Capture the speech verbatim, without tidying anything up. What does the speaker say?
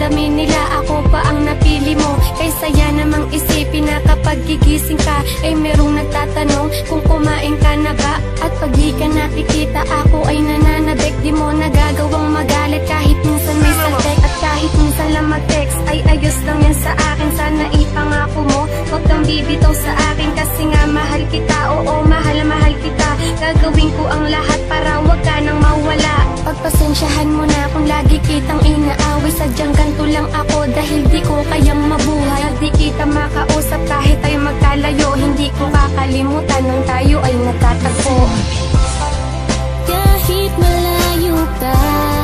dami nila, ako pa ang napili mo. Kay saya namang isipin na kapag gigising ka ay merong nagtatanong kung kumain ka na ba. At pag di ka nakikita, ako ay nananabik. Di mo nagagawang magalit kahit minsan may saltek. At kahit minsan lang mag-text ay ayos lang yan sa akin. Sana ipangako mo, huwag kang bibitaw sa akin. Kasi nga mahal kita, oo mahal mahal kita. Gagawin ko ang lahat para wag ka nang mawala. Pagpasensyahan mo na kung lagi kitang inaaway. Sadyang ganto lang ako dahil di ko kayang mabuhay. Di kita makausap kahit ay magkalayo. Hindi ko kakalimutan nung tayo ay nagtatagpo. Kahit malayo ka,